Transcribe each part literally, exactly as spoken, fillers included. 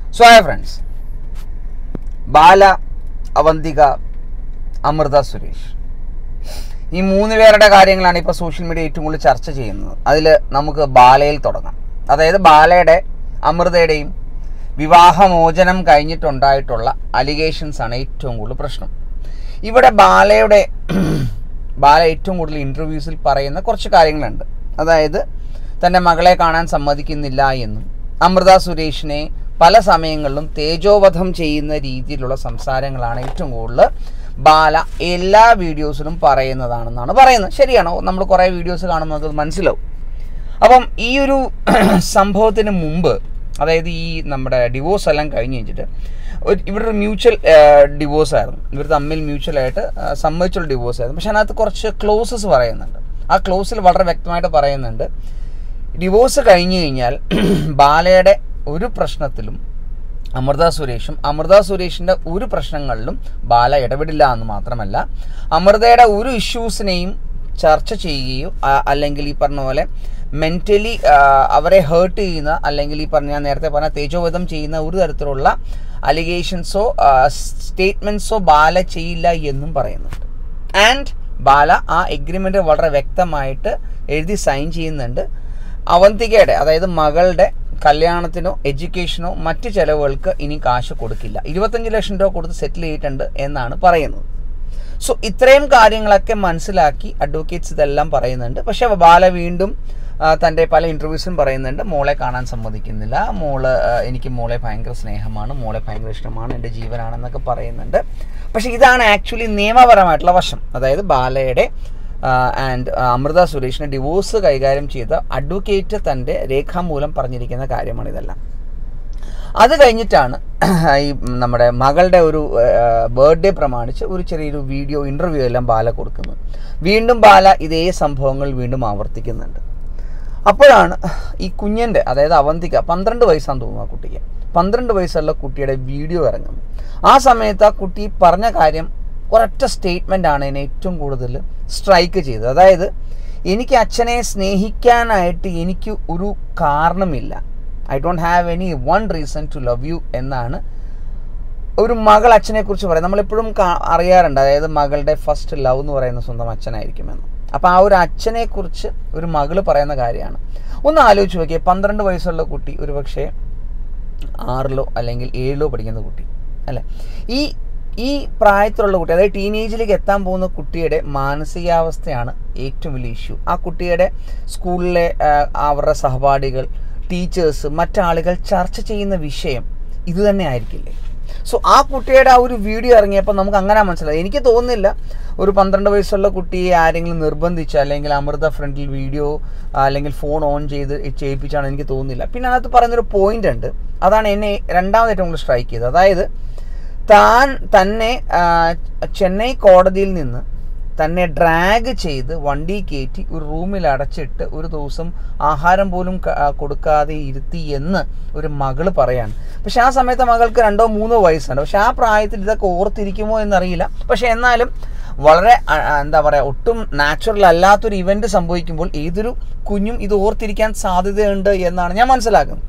So hi friends, ബാല, അവന്തിക, അമൃത സുരേഷ്, ഈ മൂന്ന് പേരുടെ കാര്യങ്ങളാണ് ഇപ്പോൾ സോഷ്യൽ മീഡിയ ഏറ്റവും കൂടുതൽ ചർച്ച ചെയ്യുന്നത്. അതിൽ നമുക്ക് ബാലയിൽ തുടങ്ങാം. അതായത് ബാലയുടെ അമൃതയുടെയും വിവാഹമോചനം കഴിഞ്ഞിട്ടുണ്ടായിട്ടുള്ള അലിഗേഷൻസ് ആണ് ഏറ്റവും കൂടുതൽ പ്രശ്നം. ഇവിടെ ബാലയുടെ ബാല ഏറ്റവും കൂടുതൽ ഇൻ്റർവ്യൂസിൽ പറയുന്ന കുറച്ച് കാര്യങ്ങളുണ്ട്. അതായത് തൻ്റെ മകളെ കാണാൻ സമ്മതിക്കുന്നില്ല എന്നും അമൃത സുരേഷിനെ പല സമയങ്ങളിലും തേജോവധം ചെയ്യുന്ന രീതിയിലുള്ള സംസാരങ്ങളാണ് ഏറ്റവും കൂടുതൽ ബാല എല്ലാ വീഡിയോസിലും പറയുന്നതാണെന്നാണ് പറയുന്നത്. ശരിയാണോ? നമ്മൾ കുറേ വീഡിയോസ് കാണുന്നത് മനസ്സിലാവും. അപ്പം ഈ ഒരു സംഭവത്തിന് മുമ്പ്, അതായത് ഈ നമ്മുടെ ഡിവോഴ്സ് എല്ലാം കഴിഞ്ഞ് കഴിഞ്ഞിട്ട് ഇവിടെ ഒരു മ്യൂച്വൽ ഡിവോഴ്സ് ആയിരുന്നു. ഇവർ തമ്മിൽ മ്യൂച്വലായിട്ട് സമ്മതിച്ചുള്ള ഡിവോഴ്സ് ആയിരുന്നു. പക്ഷെ അതിനകത്ത് കുറച്ച് ക്ലോസസ് പറയുന്നുണ്ട്. ആ ക്ലോസിൽ വളരെ വ്യക്തമായിട്ട് പറയുന്നുണ്ട്, ഡിവോഴ്സ് കഴിഞ്ഞു കഴിഞ്ഞാൽ ബാലയുടെ ഒരു പ്രശ്നത്തിലും അമൃത സുരേഷും അമൃത സുരേഷിൻ്റെ ഒരു പ്രശ്നങ്ങളിലും ബാല ഇടപെടില്ല എന്ന് മാത്രമല്ല, അമൃതയുടെ ഒരു ഇഷ്യൂസിനെയും ചർച്ച ചെയ്യുകയോ അല്ലെങ്കിൽ ഈ പറഞ്ഞ പോലെ മെൻ്റലി അവരെ ഹേർട്ട് ചെയ്യുന്ന അല്ലെങ്കിൽ ഈ പറഞ്ഞ ഞാൻ നേരത്തെ പറഞ്ഞ തേജോവധം ചെയ്യുന്ന ഒരു തരത്തിലുള്ള അലിഗേഷൻസോ സ്റ്റേറ്റ്മെൻറ്റ്സോ ബാല ചെയ്യില്ല എന്നും പറയുന്നുണ്ട്. ആൻഡ് ബാല ആ എഗ്രിമെൻ്റ് വളരെ വ്യക്തമായിട്ട് എഴുതി സൈൻ ചെയ്യുന്നുണ്ട്. അവന്തികയുടെ, അതായത് മകളുടെ കല്യാണത്തിനോ എഡ്യൂക്കേഷനോ മറ്റ് ചിലവുകൾക്ക് ഇനി കാശ് കൊടുക്കില്ല, ഇരുപത്തഞ്ച് ലക്ഷം രൂപ കൊടുത്ത് സെറ്റിൽ ചെയ്തിട്ടുണ്ട് എന്നാണ് പറയുന്നത്. സോ ഇത്രയും കാര്യങ്ങളൊക്കെ മനസ്സിലാക്കി അഡ്വക്കേറ്റ്സ് ഇതെല്ലാം പറയുന്നുണ്ട്. പക്ഷെ ബാല വീണ്ടും തൻ്റെ പല ഇൻ്റർവ്യൂസിലും പറയുന്നുണ്ട്, മോളെ കാണാൻ സമ്മതിക്കുന്നില്ല, മോള് എനിക്ക് മോളെ ഭയങ്കര സ്നേഹമാണ്, മോളെ ഭയങ്കര ഇഷ്ടമാണ്, എൻ്റെ ജീവനാണെന്നൊക്കെ പറയുന്നുണ്ട്. പക്ഷേ ഇതാണ് ആക്ച്വലി നിയമപരമായിട്ടുള്ള വശം. അതായത് ബാലയുടെ ആൻഡ് അമൃത സുരേഷിനെ ഡിവോഴ്സ് കൈകാര്യം ചെയ്ത അഡ്വക്കേറ്റ് തൻ്റെ രേഖാമൂലം പറഞ്ഞിരിക്കുന്ന കാര്യമാണ് ഇതെല്ലാം. അത് കഴിഞ്ഞിട്ടാണ് ഈ നമ്മുടെ മകളുടെ ഒരു ബർത്ത്ഡേ പ്രമാണിച്ച് ഒരു ചെറിയൊരു വീഡിയോ ഇൻ്റർവ്യൂ എല്ലാം ബാല കൊടുക്കുന്നത്. വീണ്ടും ബാല ഇതേ സംഭവങ്ങൾ വീണ്ടും ആവർത്തിക്കുന്നുണ്ട്. അപ്പോഴാണ് ഈ കുഞ്ഞൻ്റെ, അതായത് അവന്തിക, പന്ത്രണ്ട് വയസ്സാന്ന് തോന്നുന്നു ആ കുട്ടിക്ക്, പന്ത്രണ്ട് വയസ്സുള്ള കുട്ടിയുടെ വീഡിയോ ഇറങ്ങുന്നു. ആ സമയത്ത് ആ കുട്ടി പറഞ്ഞ കാര്യം ഒരൊറ്റ സ്റ്റേറ്റ്മെൻ്റാണ് എന്നെ ഏറ്റവും കൂടുതൽ സ്ട്രൈക്ക് ചെയ്തത്. അതായത് എനിക്ക് അച്ഛനെ സ്നേഹിക്കാനായിട്ട് എനിക്ക് ഒരു കാരണമില്ല, I don't have any one reason to love you എന്നാണ് ഒരു മകൾ അച്ഛനെക്കുറിച്ച് പറയും. നമ്മളെപ്പോഴും അറിയാറുണ്ട്, അതായത് മകളുടെ ഫസ്റ്റ് ലവ് എന്ന് പറയുന്ന സ്വന്തം അച്ഛനായിരിക്കുമെന്ന്. അപ്പോൾ ആ ഒരു അച്ഛനെക്കുറിച്ച് ഒരു മകൾ പറയുന്ന കാര്യമാണ്. ഒന്ന് ആലോചിച്ച് നോക്കിയേ, പന്ത്രണ്ട് വയസ്സുള്ള കുട്ടി, ഒരു പക്ഷേ ആറിലോ അല്ലെങ്കിൽ ഏഴിലോ പഠിക്കുന്ന കുട്ടി അല്ലേ, ഈ ഈ പ്രായത്തിലുള്ള കുട്ടി, അതായത് ടീനേജിലേക്ക് എത്താൻ പോകുന്ന കുട്ടിയുടെ മാനസികാവസ്ഥയാണ് ഏറ്റവും വലിയ ഇഷ്യൂ. ആ കുട്ടിയുടെ സ്കൂളിലെ അവരുടെ സഹപാഠികൾ, ടീച്ചേഴ്സ്, മറ്റാളുകൾ ചർച്ച ചെയ്യുന്ന വിഷയം ഇത് തന്നെ ആയിരിക്കില്ലേ? സോ ആ കുട്ടിയുടെ ആ ഒരു വീഡിയോ ഇറങ്ങിയപ്പോൾ നമുക്ക് അങ്ങനെ മനസ്സിലായി. എനിക്ക് തോന്നുന്നില്ല ഒരു പന്ത്രണ്ട് വയസ്സുള്ള കുട്ടിയെ ആരെങ്കിലും നിർബന്ധിച്ച് അല്ലെങ്കിൽ അമൃത ഫ്രണ്ടിൽ വീഡിയോ അല്ലെങ്കിൽ ഫോൺ ഓൺ ചെയ്ത് ചെയ്യിപ്പിച്ചാണ് എനിക്ക് തോന്നുന്നില്ല. പിന്നെ അതിനകത്ത് പറയുന്നൊരു പോയിന്റ് ഉണ്ട്, അതാണ് എന്നെ രണ്ടാമത് ഏറ്റവും കൂടുതൽ സ്ട്രൈക്ക് ചെയ്തത്. അതായത് താൻ തന്നെ ചെന്നൈ കോടതിയിൽ നിന്ന് തന്നെ ഡ്രാഗ് ചെയ്ത് വണ്ടി കയറ്റി ഒരു റൂമിൽ അടച്ചിട്ട് ഒരു ദിവസം ആഹാരം പോലും കൊടുക്കാതെ ഇരുത്തി എന്ന് ഒരു മകള് പറയാണ്. പക്ഷെ ആ സമയത്ത് മകൾക്ക് രണ്ടോ മൂന്നോ വയസ്സുണ്ട്. പക്ഷെ ആ പ്രായത്തിൽ ഇതൊക്കെ ഓർത്തിരിക്കുമോ എന്നറിയില്ല. പക്ഷെ എന്നാലും വളരെ എന്താ പറയുക, ഒട്ടും നാച്ചുറൽ അല്ലാത്തൊരു ഇവൻ്റ് സംഭവിക്കുമ്പോൾ ഏതൊരു കുഞ്ഞും ഇത് ഓർത്തിരിക്കാൻ സാധ്യതയുണ്ട് എന്നാണ് ഞാൻ മനസ്സിലാക്കുന്നത്.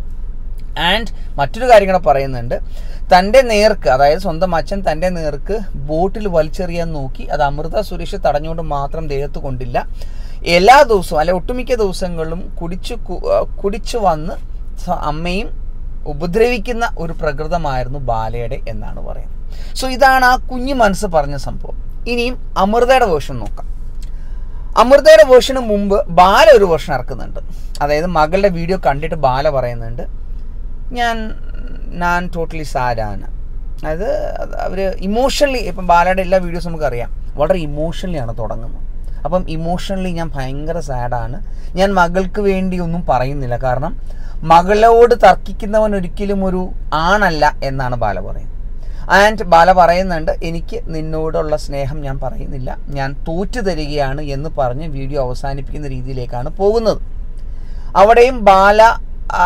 ആൻഡ് മറ്റൊരു കാര്യം കൂടെ പറയുന്നുണ്ട്, തൻ്റെ നേർക്ക്, അതായത് സ്വന്തം അച്ഛൻ തൻ്റെ നേർക്ക് ബോട്ടിൽ വലിച്ചെറിയാൻ നോക്കി, അത് അമൃത സുരേഷ് തടഞ്ഞുകൊണ്ട് മാത്രം ദേഹത്ത് കൊണ്ടില്ല, എല്ലാ ദിവസവും അല്ലെ ഒട്ടുമിക്ക ദിവസങ്ങളിലും കുടിച്ചു കുടിച്ചു വന്ന് അമ്മയും ഉപദ്രവിക്കുന്ന ഒരു പ്രകൃതമായിരുന്നു ബാലയുടെ എന്നാണ് പറയുന്നത്. സോ ഇതാണ് ആ കുഞ്ഞു മനസ്സ് പറഞ്ഞ സംഭവം. ഇനിയും അമൃതയുടെ വേർഷൻ നോക്കാം. അമൃതയുടെ വേർഷന് മുമ്പ് ബാല ഒരു വേർഷൻ ഇറക്കുന്നുണ്ട്. അതായത് മകളുടെ വീഡിയോ കണ്ടിട്ട് ബാല പറയുന്നുണ്ട്, ഞാൻ ഞാൻ ടോട്ടലി സാഡാണ്. അതായത് അവർ ഇമോഷണലി, ഇപ്പം ബാലയുടെ എല്ലാ വീഡിയോസും നമുക്കറിയാം, വളരെ ഇമോഷണലിയാണ് തുടങ്ങുന്നത്. അപ്പം ഇമോഷണലി ഞാൻ ഭയങ്കര സാഡാണ്, ഞാൻ മകൾക്ക് വേണ്ടി ഒന്നും പറയുന്നില്ല, കാരണം മകളോട് തർക്കിക്കുന്നവൻ ഒരിക്കലും ഒരു ആണല്ല എന്നാണ് ബാല പറയുന്നത്. ആൻഡ് ബാല പറയുന്നുണ്ട്, എനിക്ക് നിന്നോടുള്ള സ്നേഹം ഞാൻ പറയുന്നില്ല, ഞാൻ തോറ്റു തരികയാണ് എന്ന് പറഞ്ഞ് വീഡിയോ അവസാനിപ്പിക്കുന്ന രീതിയിലേക്കാണ് പോകുന്നത്. അവിടെയും ബാല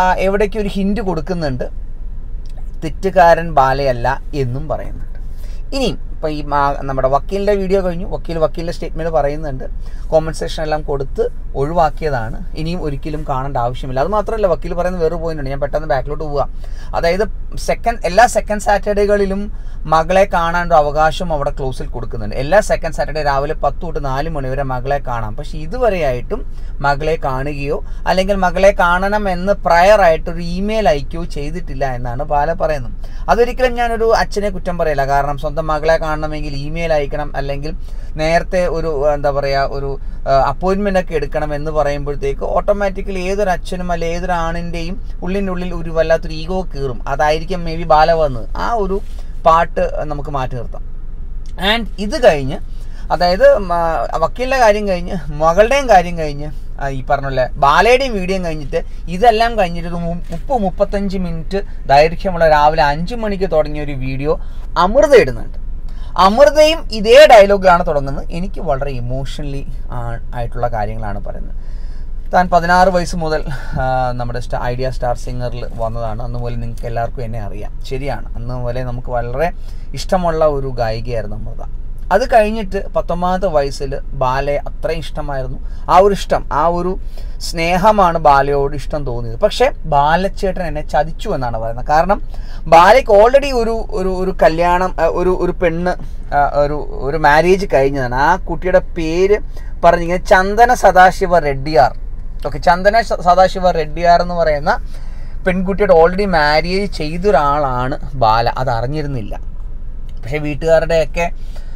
എവിടേക്ക് ഒരു ഹിൻറ്റ് കൊടുക്കുന്നുണ്ട്, തെറ്റുകാരൻ ബാലയല്ല എന്നും പറയുന്നുണ്ട്. ഇനിയും ഇപ്പോൾ ഈ നമ്മുടെ വക്കീലിൻ്റെ വീഡിയോ കഴിഞ്ഞു. വക്കീൽ വക്കീലിൻ്റെ സ്റ്റേറ്റ്മെൻറ്റ് പറയുന്നുണ്ട് കോമ്പൻസേഷൻ എല്ലാം കൊടുത്ത് ഒഴിവാക്കിയതാണ്, ഇനിയും ഒരിക്കലും കാണേണ്ട ആവശ്യമില്ല. അത് മാത്രമല്ല വക്കീൽ പറയുന്ന വേറൊരു പോയിന്റ് ഉണ്ട്, ഞാൻ പെട്ടെന്ന് ബാക്കിലോട്ട് പോവുക. അതായത് സെക്കൻഡ് എല്ലാ സെക്കൻഡ് സാറ്റർഡേകളിലും മകളെ കാണാനൊരു അവകാശം അവിടെ ക്ലോസിൽ കൊടുക്കുന്നുണ്ട്. എല്ലാ സെക്കൻഡ് സാറ്റർഡേ രാവിലെ പത്ത് തൊട്ട് നാല് മണി വരെ മകളെ കാണാം. പക്ഷെ ഇതുവരെയായിട്ടും മകളെ കാണുകയോ അല്ലെങ്കിൽ മകളെ കാണണം എന്ന് പ്രയറായിട്ടൊരു ഇമെയിൽ അയക്കുകയോ ചെയ്തിട്ടില്ല എന്നാണ് ബാല പറയുന്നത്. അതൊരിക്കലും ഞാനൊരു അച്ഛനെ കുറ്റം പറയില്ല. കാരണം സ്വന്തം മകളെ കാണണമെങ്കിൽ ഇമെയിൽ അയക്കണം, അല്ലെങ്കിൽ നേരത്തെ ഒരു എന്താ പറയുക ഒരു അപ്പോയിൻമെൻ്റ് ഒക്കെ എടുക്കണം എന്ന് പറയുമ്പോഴത്തേക്ക് ഓട്ടോമാറ്റിക്കലി ഏതൊരു അച്ഛനും അല്ലെ ഏതൊരു ആണിൻ്റെയും ഉള്ളിൻ്റെ ഉള്ളിൽ ഒരു വല്ലാത്തൊരു ഈഗോ കയറും. അതായിരിക്കും മേ ബി ബാല വന്നത്. ആ ഒരു പാട്ട് നമുക്ക് മാറ്റി നിർത്താം. ആൻഡ് ഇത് കഴിഞ്ഞ് അതായത് വക്കീലിൻ്റെ കാര്യം കഴിഞ്ഞ് മകളുടെയും കാര്യം കഴിഞ്ഞ് ഈ പറഞ്ഞ ബാലയുടെയും വീഡിയോ കഴിഞ്ഞിട്ട് ഇതെല്ലാം കഴിഞ്ഞിട്ട് ഒരു മുപ്പത് മുപ്പത്തഞ്ച് മിനിറ്റ് ദൈർഘ്യമുള്ള രാവിലെ അഞ്ച് മണിക്ക് തുടങ്ങിയ ഒരു വീഡിയോ അമൃത ഇടുന്നുണ്ട്. അമൃതയും ഇതേ ഡയലോഗിലാണ് തുടങ്ങുന്നത്. എനിക്ക് വളരെ ഇമോഷണലി ആയിട്ടുള്ള കാര്യങ്ങളാണ് പറയുന്നത്. താൻ പതിനാറ് വയസ്സ് മുതൽ നമ്മുടെ സ്റ്റാ ഐഡിയ സ്റ്റാർ സിംഗറിൽ വന്നതാണ്. അന്ന് മുതൽ നിങ്ങൾക്ക് എല്ലാവർക്കും എന്നെ അറിയാം. ശരിയാണ്, അന്ന് മുതലേ നമുക്ക് വളരെ ഇഷ്ടമുള്ള ഒരു ഗായികയായിരുന്നു അമൃത. അത് കഴിഞ്ഞിട്ട് പത്തൊമ്പതാമത്തെ വയസ്സിൽ ബാലയെ അത്രയും ഇഷ്ടമായിരുന്നു. ആ ഒരു ഇഷ്ടം, ആ ഒരു സ്നേഹമാണ് ബാലയോട് ഇഷ്ടം തോന്നിയത്. പക്ഷേ ബാലച്ചേട്ടൻ എന്നെ ചതിച്ചു എന്നാണ് പറയുന്നത്. കാരണം ബാലയ്ക്ക് ഓൾറെഡി ഒരു ഒരു ഒരു കല്യാണം, ഒരു ഒരു പെണ്ണ് ഒരു ഒരു മാരേജ് കഴിഞ്ഞതാണ്. ആ കുട്ടിയുടെ പേര് പറഞ്ഞിങ്ങനെ ചന്ദന സദാശിവ റെഡ്ഡിയാർ. ഓക്കെ, ചന്ദന സദാശിവ റെഡ്ഡിയാർ എന്ന് പറയുന്ന പെൺകുട്ടിയുടെ ഓൾറെഡി മാരേജ് ചെയ്തൊരാളാണ് ബാല. അത് അറിഞ്ഞിരുന്നില്ല. പക്ഷേ വീട്ടുകാരുടെയൊക്കെ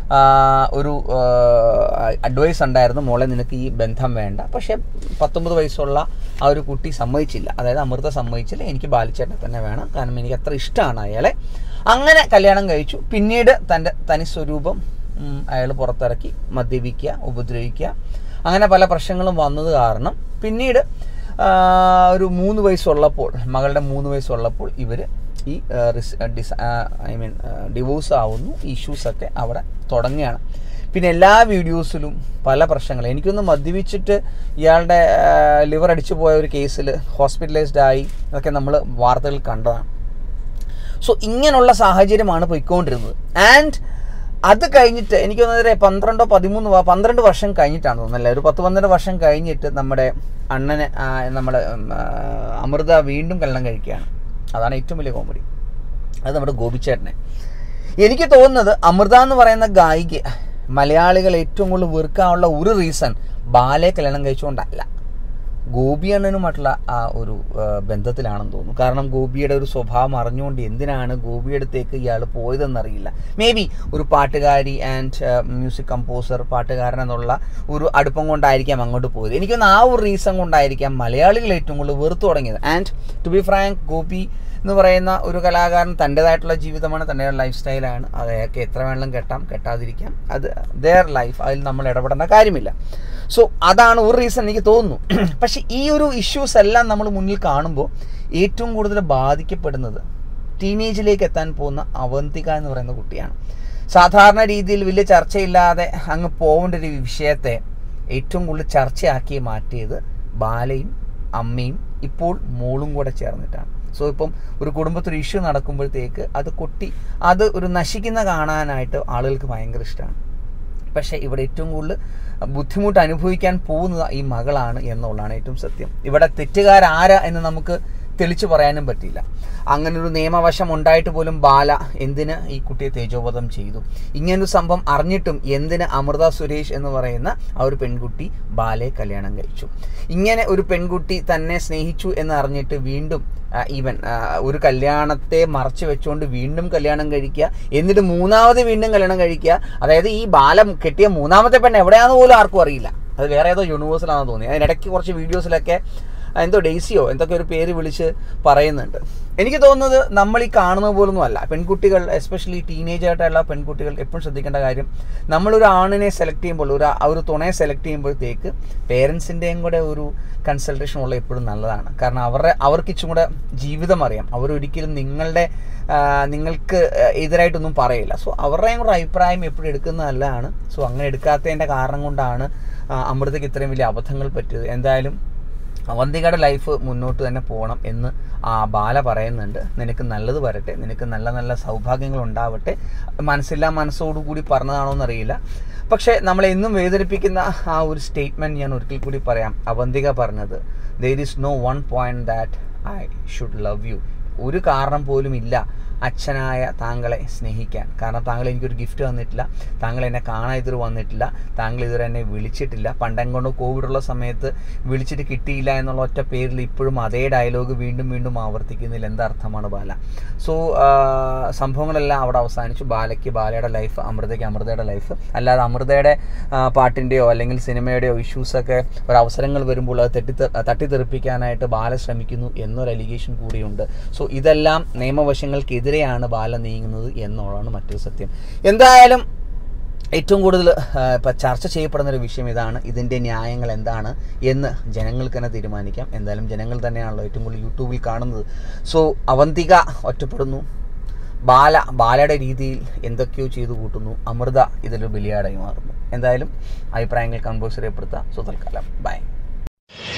ഒരു അഡ്വൈസ് ഉണ്ടായിരുന്നു, മോളെ നിനക്ക് ഈ ബന്ധം വേണ്ട. പക്ഷേ പത്തൊമ്പത് വയസ്സുള്ള ആ ഒരു കുട്ടി സമ്മതിച്ചില്ല. അതായത് അമൃത സമ്മതിച്ചില്ല, എനിക്ക് ബാലിച്ചേട്ടനെ തന്നെ വേണം, കാരണം എനിക്ക് അത്ര ഇഷ്ടമാണ് അയാളെ. അങ്ങനെ കല്യാണം കഴിച്ചു. പിന്നീട് തൻ്റെ തനി സ്വരൂപം അയാൾ പുറത്തിറക്കി മദ്യപിക്കുക, ഉപദ്രവിക്കുക, അങ്ങനെ പല പ്രശ്നങ്ങളും വന്നത് കാരണം പിന്നീട് ഒരു മൂന്ന് വയസ്സുള്ളപ്പോൾ മകളുടെ മൂന്ന് വയസ്സുള്ളപ്പോൾ ഇവർ ഈ ഡിസ് ഐ മീൻ ഡിവോഴ്സ് ആവുന്നു. ഇഷ്യൂസൊക്കെ അവിടെ തുടങ്ങുകയാണ്. പിന്നെ എല്ലാ വീഡിയോസിലും പല പ്രശ്നങ്ങളും. എനിക്കൊന്ന് മദ്യപിച്ചിട്ട് ഇയാളുടെ ലിവർ അടിച്ചു പോയ ഒരു കേസിൽ ഹോസ്പിറ്റലൈസ്ഡ് ആയി ഒക്കെ നമ്മൾ വാർത്തകളിൽ കണ്ടതാണ്. സോ ഇങ്ങനെയുള്ള സാഹചര്യമാണ് പോയിക്കൊണ്ടിരുന്നത്. ആൻഡ് അത് കഴിഞ്ഞിട്ട് എനിക്ക് തോന്നുന്നത് പന്ത്രണ്ടോ പതിമൂന്ന് പന്ത്രണ്ട് വർഷം കഴിഞ്ഞിട്ടാണ് തോന്നുന്നല്ലേ, ഒരു പത്ത് പന്ത്രണ്ട് വർഷം കഴിഞ്ഞിട്ട് നമ്മുടെ അണ്ണനെ നമ്മുടെ അമൃത വീണ്ടും കല്യാണം കഴിക്കുകയാണ്. അതാണ് ഏറ്റവും വലിയ കോമഡി. അത് നമ്മുടെ ഗോപിച്ചേട്ടനെ. എനിക്ക് തോന്നുന്നത് അമൃത എന്ന് പറയുന്ന ഗായിക മലയാളികൾ ഏറ്റവും കൂടുതൽ വെറുക്കാനുള്ള ഒരു റീസൺ ബാലയെ കല്യാണം കഴിച്ചുകൊണ്ടല്ല, ഗോപി അണ്ണനുമായിട്ടുള്ള ആ ഒരു ബന്ധത്തിലാണെന്ന് തോന്നുന്നു. കാരണം ഗോപിയുടെ ഒരു സ്വഭാവം അറിഞ്ഞുകൊണ്ട് എന്തിനാണ് ഗോപിയുടെ അടുത്തേക്ക് ഇയാൾ പോയതെന്നറിയില്ല. മേ ബി ഒരു പാട്ടുകാരി ആൻഡ് മ്യൂസിക് കമ്പോസർ, പാട്ടുകാരൻ എന്നുള്ള ഒരു അടുപ്പം കൊണ്ടായിരിക്കാം അങ്ങോട്ട് പോയത്. എനിക്കൊന്ന് ആ ഒരു റീസൺ കൊണ്ടായിരിക്കാം മലയാളികൾ ഏറ്റവും കൂടുതൽ വെറുത്തു തുടങ്ങിയത്. And to be frank, Gopi എന്ന് പറയുന്ന ഒരു കലാകാരൻ തൻ്റെതായിട്ടുള്ള ജീവിതമാണ്, തൻ്റെ ലൈഫ് സ്റ്റൈലാണ്. അതൊക്കെ എത്ര വേണമെങ്കിലും കെട്ടാം, കെട്ടാതിരിക്കാം, അത് ദെയർ ലൈഫ്, അതിൽ നമ്മൾ ഇടപെടേണ്ട കാര്യമില്ല. സോ അതാണ് ഒരു റീസൺ എനിക്ക് തോന്നുന്നു. പക്ഷെ ഈ ഒരു ഇഷ്യൂസ് എല്ലാം നമ്മൾ മുന്നിൽ കാണുമ്പോൾ ഏറ്റവും കൂടുതൽ ബാധിക്കപ്പെടുന്നത് ടീനേജിലേക്ക് എത്താൻ പോകുന്ന അവന്തിക എന്ന് പറയുന്ന കുട്ടിയാണ്. സാധാരണ രീതിയിൽ വലിയ ചർച്ചയില്ലാതെ അങ്ങ് പോകേണ്ട ഒരു വിഷയത്തെ ഏറ്റവും കൂടുതൽ ചർച്ചയാക്കി മാറ്റിയത് ബാലയും അമ്മയും ഇപ്പോൾ മോളും കൂടെ ചേർന്നിട്ടാണ്. സോ ഇപ്പം ഒരു കുടുംബത്തിൽ ഒരു ഇഷ്യൂ നടക്കുമ്പോഴത്തേക്ക് അത് കൊട്ടി അത് ഒരു നശിക്കുന്ന കാണാനായിട്ട് ആളുകൾക്ക് ഭയങ്കര ഇഷ്ടമാണ്. പക്ഷേ ഇവിടെ ഏറ്റവും കൂടുതൽ ബുദ്ധിമുട്ട് അനുഭവിക്കാൻ പോകുന്നത് ഈ മകളാണ് എന്നുള്ളതാണ് ഏറ്റവും സത്യം. ഇവിടെ തെറ്റുകാരാരാ എന്ന് നമുക്ക് തെളിച്ചു പറയാനും പറ്റില്ല. അങ്ങനൊരു നിയമവശം ഉണ്ടായിട്ട് പോലും ബാല എന്തിന് ഈ കുട്ടിയെ തേജോവധം ചെയ്തു? ഇങ്ങനൊരു സംഭവം അറിഞ്ഞിട്ടും എന്തിന് അമൃത സുരേഷ് എന്ന് പറയുന്ന ആ ഒരു പെൺകുട്ടി ബാലയെ കല്യാണം കഴിച്ചു? ഇങ്ങനെ ഒരു പെൺകുട്ടി തന്നെ സ്നേഹിച്ചു എന്ന് അറിഞ്ഞിട്ട് വീണ്ടും ഈവൻ ഒരു കല്യാണത്തെ മറച്ചു വെച്ചുകൊണ്ട് വീണ്ടും കല്യാണം കഴിക്കുക, എന്നിട്ട് മൂന്നാമത് വീണ്ടും കല്യാണം കഴിക്കുക. അതായത് ഈ ബാല കെട്ടിയ മൂന്നാമത്തെ പെണ്ണ് എവിടെയാണെന്ന് പോലും ആർക്കും അറിയില്ല. അത് വേറെ ഏതോ യൂണിവേഴ്സിലാണെന്ന് തോന്നി. അതിനിടയ്ക്ക് കുറച്ച് വീഡിയോസിലൊക്കെ എന്തോ ഡെയ്സിയോ എന്തൊക്കെ ഒരു പേര് വിളിച്ച് പറയുന്നുണ്ട്. എനിക്ക് തോന്നുന്നത് നമ്മൾ ഈ കാണുന്നത് പോലൊന്നും അല്ല. പെൺകുട്ടികൾ, എസ്പെഷ്യലി ടീനേജായിട്ടുള്ള പെൺകുട്ടികൾ എപ്പോഴും ശ്രദ്ധിക്കേണ്ട കാര്യം, നമ്മളൊരു ആണിനെ സെലക്ട് ചെയ്യുമ്പോൾ, ഒരു ഒരു തുണയെ സെലക്ട് ചെയ്യുമ്പോഴത്തേക്ക് പേരൻസിൻ്റെയും കൂടെ ഒരു കൺസൾട്ടേഷൻ ഉള്ള എപ്പോഴും നല്ലതാണ്. കാരണം അവരുടെ അവർക്ക് ഇച്ചും കൂടെ ജീവിതം അറിയാം. അവരൊരിക്കലും നിങ്ങളുടെ നിങ്ങൾക്ക് എതിരായിട്ടൊന്നും പറയില്ല. സോ അവരുടെയും കൂടെ അഭിപ്രായം എപ്പോഴും എടുക്കുന്നത് നല്ലതാണ്. സോ അങ്ങനെ എടുക്കാത്തതിൻ്റെ കാരണം കൊണ്ടാണ് അമൃതയ്ക്ക് ഇത്രയും വലിയ അബദ്ധങ്ങൾ പറ്റിയത്. എന്തായാലും അവന്തികയുടെ ലൈഫ് മുന്നോട്ട് തന്നെ പോകണം എന്ന് ആ ബാല പറയുന്നുണ്ട്, നിനക്ക് നല്ലത് വരട്ടെ, നിനക്ക് നല്ല നല്ല സൗഭാഗ്യങ്ങൾ ഉണ്ടാവട്ടെ. മനസ്സില്ലാ മനസ്സോടുകൂടി പറഞ്ഞതാണോ എന്നറിയില്ല. പക്ഷേ നമ്മളെന്നും വേദനിപ്പിക്കുന്ന ആ ഒരു സ്റ്റേറ്റ്മെൻറ്റ് ഞാൻ ഒരിക്കൽ കൂടി പറയാം. അവന്തിക പറഞ്ഞത്, there is no one point that I should love you. ഒരു കാരണം പോലും ഇല്ല അച്ഛനായ താങ്കളെ സ്നേഹിക്കാൻ. കാരണം താങ്കൾ എനിക്കൊരു ഗിഫ്റ്റ് തന്നിട്ടില്ല, താങ്കൾ എന്നെ കാണാൻ ഇതുവരെ വന്നിട്ടില്ല, താങ്കൾ ഇതുവരെ എന്നെ വിളിച്ചിട്ടില്ല. പണ്ടെങ്കൊണ്ട് കോവിഡുള്ള സമയത്ത് വിളിച്ചിട്ട് കിട്ടിയില്ല എന്നുള്ള ഒറ്റ പേരിൽ ഇപ്പോഴും അതേ ഡയലോഗ് വീണ്ടും വീണ്ടും ആവർത്തിക്കുന്നതിൽ എന്തർത്ഥമാണ് ബാല? സോ സംഭവങ്ങളെല്ലാം അവിടെ അവസാനിച്ചു. ബാലയ്ക്ക് ബാലയുടെ ലൈഫ്, അമൃതയ്ക്ക് അമൃതയുടെ ലൈഫ്. അല്ലാതെ അമൃതയുടെ പാട്ടിൻ്റെയോ അല്ലെങ്കിൽ സിനിമയുടെയോ ഇഷ്യൂസൊക്കെ ഒരവസരങ്ങൾ വരുമ്പോൾ അത് തെറ്റി തട്ടിത്തെറിപ്പിക്കാനായിട്ട് ബാല ശ്രമിക്കുന്നു എന്നൊരു അലിഗേഷൻ കൂടിയുണ്ട്. സോ ഇതെല്ലാം നിയമവശങ്ങൾക്കെതിരെ ാണ് ബാല നീങ്ങുന്നത് എന്നുള്ളതാണ് മറ്റൊരു സത്യം. എന്തായാലും ഏറ്റവും കൂടുതൽ ഇപ്പം ചർച്ച ചെയ്യപ്പെടുന്നൊരു വിഷയം ഇതാണ്. ഇതിൻ്റെ ന്യായങ്ങൾ എന്താണ് എന്ന് ജനങ്ങൾക്ക് തന്നെ തീരുമാനിക്കാം. എന്തായാലും ജനങ്ങൾ തന്നെയാണല്ലോ ഏറ്റവും കൂടുതൽ യൂട്യൂബിൽ കാണുന്നത്. സോ അവന്തിക ഒറ്റപ്പെടുന്നു, ബാല ബാലയുടെ രീതിയിൽ എന്തൊക്കെയോ ചെയ്തു കൂട്ടുന്നു, അമൃത ഇതിലൊരു ബലിയാടായി മാറുന്നു. എന്തായാലും അഭിപ്രായങ്ങൾ കമന്റ് ബോക്സിൽ രേഖപ്പെടുത്താം. സോ തൽക്കാലം ബൈ.